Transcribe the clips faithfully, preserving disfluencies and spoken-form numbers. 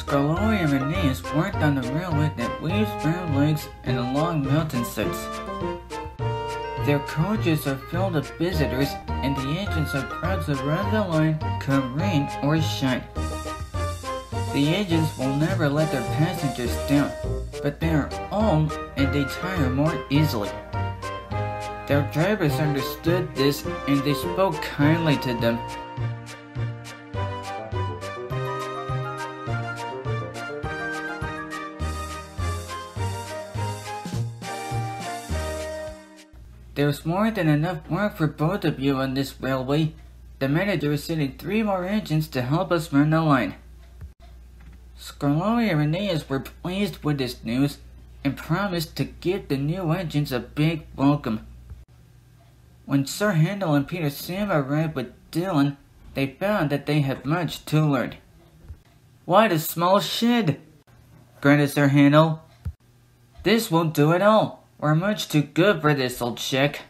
Skarloey and Rheneas worked on the railway that weaves round lakes and along mountainsides. Their coaches are filled with visitors, and the agents are proud to run the line, come rain or shine. The agents will never let their passengers down, but they are old and they tire more easily. Their drivers understood this and they spoke kindly to them. There's more than enough work for both of you on this railway. The manager is sending three more engines to help us run the line. Skarloey and Rheneas were pleased with this news and promised to give the new engines a big welcome. When Sir Handel and Peter Sam arrived with Dylan, they found that they had much to learn. "What a small shed!" grunted Sir Handel. "This won't do at all. We're much too good for this old shack."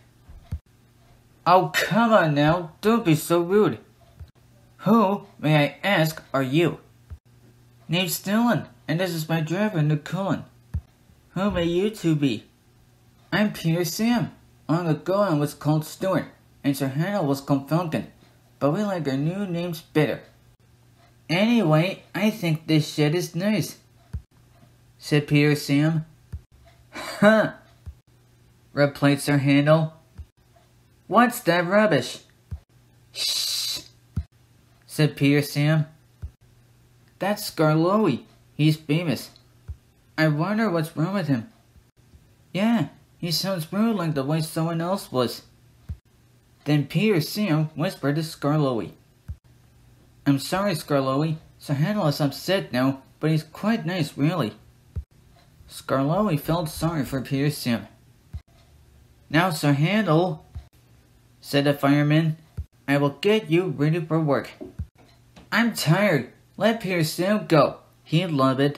"Oh, come on now, don't be so rude. Who, may I ask, are you?" "Name's Dylan, and this is my driver, Nicolin. Who may you two be?" "I'm Peter Sam. Long ago I was called Stuart, and Sir Handel was called Falcon, but we like our new names better. Anyway, I think this shed is nice," said Peter Sam. "Huh," replied Sir Handel. "What's that rubbish?" "Shh," said Peter Sam. "That's Skarloey. He's famous. I wonder what's wrong with him." "Yeah, he sounds rude like the way someone else was." Then Peter Sam whispered to Skarloey. "I'm sorry, Skarloey. Sir Handel is upset now, but he's quite nice, really." Skarloey felt sorry for Peter Sam. "Now, Sir Handel," said the fireman, "I will get you ready for work." "I'm tired. Let Peter Sam go. He'd love it."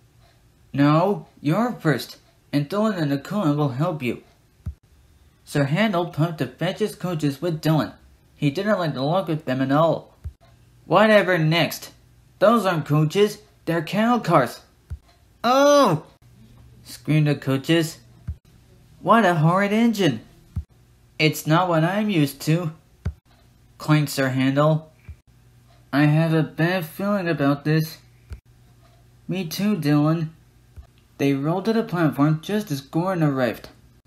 "No, you're first, and Dylan and Nicolin will help you." Sir Handel pumped to fetch his coaches with Dylan. He didn't like the look of them at all. "Whatever next? Those aren't coaches, they're cattle cars." "Oh!" screamed the coaches. "What a horrid engine!" "It's not what I'm used to," clanked Sir Handel. "I have a bad feeling about this." "Me too, Dylan." They rolled to the platform just as Gordon arrived.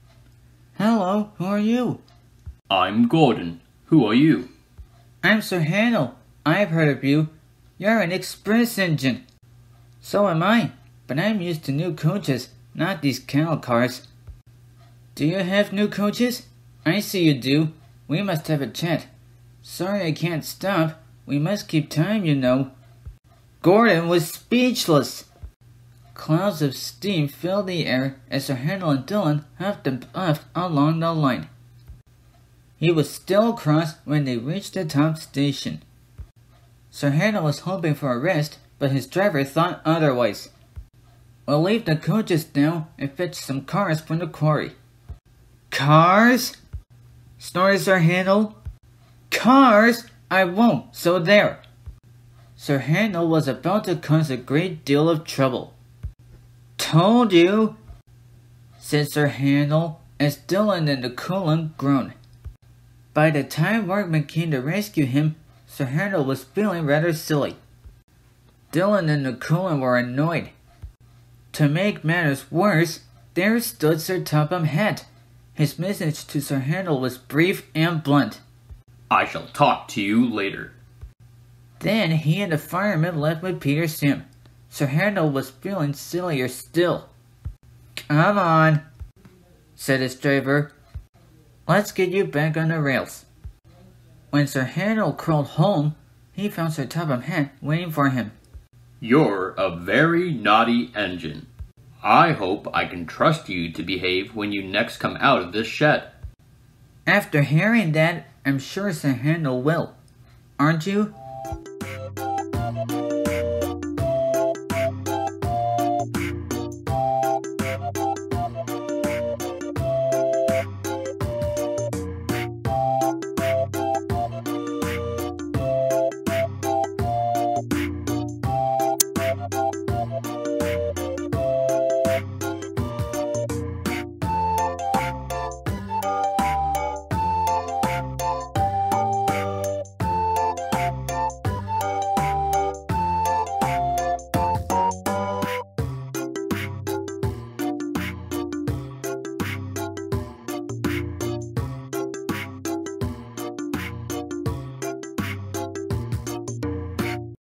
"Hello, who are you?" "I'm Gordon. Who are you?" "I'm Sir Handel. I've heard of you. You're an express engine." "So am I, but I'm used to new coaches, not these cattle cars." "Do you have new coaches? I see you do. We must have a chat. Sorry I can't stop. We must keep time, you know." Gordon was speechless. Clouds of steam filled the air as Sir Handel and Dylan huffed and puffed along the line. He was still cross when they reached the top station. Sir Handel was hoping for a rest, but his driver thought otherwise. "We'll leave the coaches now and fetch some cars from the quarry." "Cars?" snorted Sir Handel. "Cars? I won't, so there." Sir Handel was about to cause a great deal of trouble. "Told you," said Sir Handel as Dylan and Nicolin groaned. By the time workmen came to rescue him, Sir Handel was feeling rather silly. Dylan and Nicolin were annoyed. To make matters worse, there stood Sir Topham Hatt. His message to Sir Handel was brief and blunt. "I shall talk to you later." Then he and the fireman left with Peter Sam. Sir Handel was feeling sillier still. "Come on," said his driver. "Let's get you back on the rails." When Sir Handel crawled home, he found Sir Topham Hatt waiting for him. "You're a very naughty engine. I hope I can trust you to behave when you next come out of this shed." After hearing that, I'm sure Sir Handel will. Aren't you?